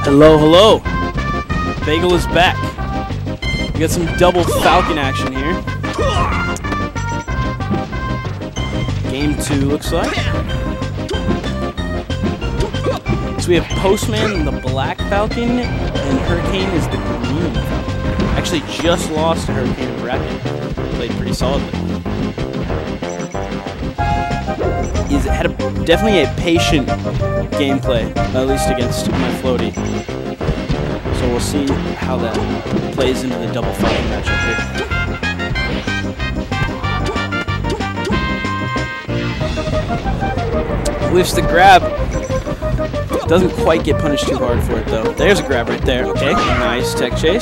Hello, hello. Bagel is back. We got some double Falcon action here. Game 2 looks like. So we have Postman, the black Falcon, and Hurricane is the green Falcon. Actually just lost to Hurricane in bracket. Played pretty solidly. He's had definitely a patient gameplay, at least against my floaty. So we'll see how that plays into the double Falcon matchup here. Whiffs the grab. Doesn't quite get punished too hard for it though. There's a grab right there. Okay, nice tech chase.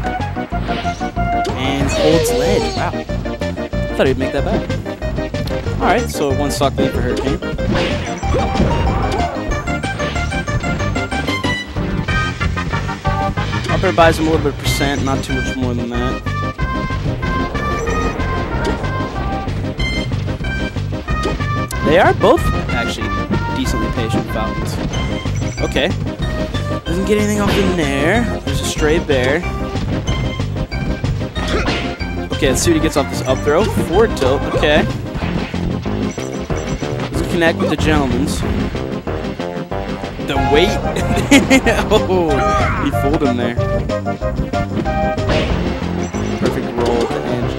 And holds ledge. Wow. I thought he'd make that back. Alright, so 1 stock lead for Hurricane. Up air buys him a little bit of percent, not too much more than that. They are both actually decently patient Falcons. Okay. Doesn't get anything off in there. There's a stray bear. Okay, let's see what he gets off this up throw. Forward tilt, okay. Doesn't connect with the gentleman's. The weight. Oh, he fooled him there. Perfect roll at the edge.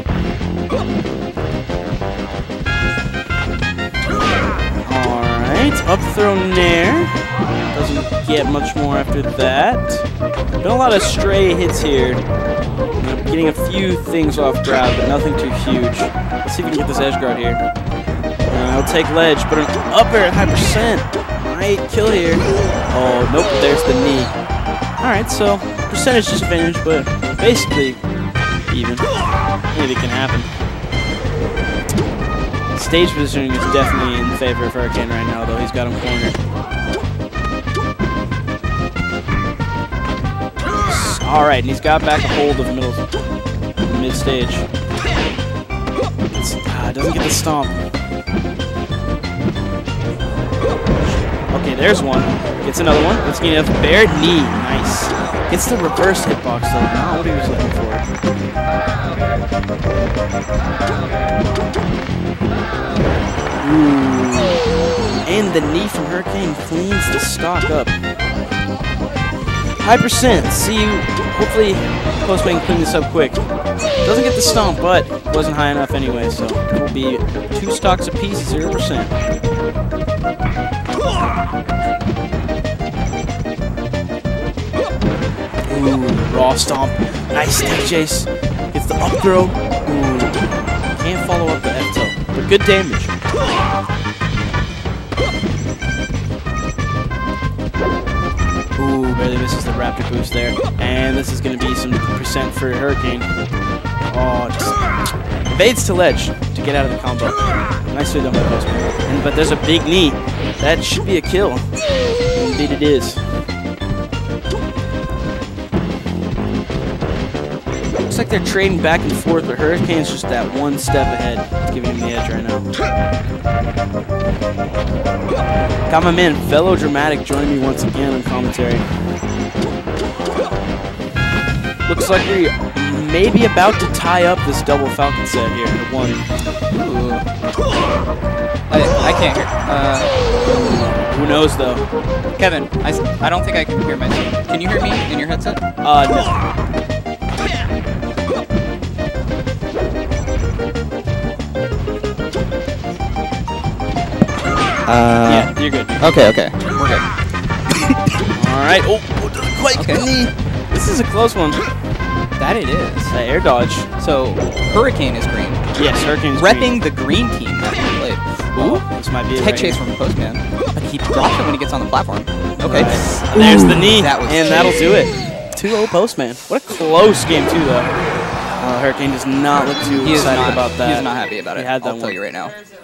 Alright, up throw nair. Doesn't get much more after that. Been a lot of stray hits here. Getting a few things off grab, but nothing too huge. Let's see if we can get this edge guard here. He'll take ledge, but an up air at high percent. Might kill here. Oh, nope, there's the knee. Alright, so percentage disadvantage, but basically even. Maybe it can happen. Stage positioning is definitely in favor of Hurricane right now, though. He's got him cornered. Alright, and he's got back a hold of mid-stage. Doesn't get the stomp. Okay, there's one. Gets another one. Let's get a bear knee. Nice. Gets the reverse hitbox, though. Not what he was looking for. Ooh. And the knee from Hurricane cleans the stock up. High percent. See you. Hopefully, Postman can clean this up quick. Doesn't get the stomp, but wasn't high enough anyway, so it will be 2 stocks apiece, 0%. Ooh, raw stomp. Nice stick chase. Gets the up throw. Ooh. Can't follow up the F tilt, but good damage. Ooh, barely misses the raptor boost there. And this is going to be some percent for Hurricane. Oh, just evades to ledge to get out of the combo. Nicely done by Postman. But there's a big knee. That should be a kill. Indeed it is. Looks like they're trading back and forth, but Hurricane's just that 1 step ahead. It's giving him the edge right now. Got my man Fellow Dramatic joining me once again on commentary. Looks like we may be about to tie up this double Falcon set here at 1. Ooh. I can't hear. Who knows though? Kevin, I don't think I can hear myself. Can you hear me in your headset? No. Yeah, you're good. Okay, we're good. Alright, oh, doesn't quite get the knee. This is a close one. That it is. Air dodge. So, Hurricane is green. Yes, Hurricane is repping the green team that he played. Ooh, this might be it. Tech chase from Postman. He drops it when he gets on the platform. Okay. Right. There's the knee, that'll do it. 2-0 Postman. What a close game, too, though. Hurricane does not look too excited about that. He is not happy about it. I'll tell you right now.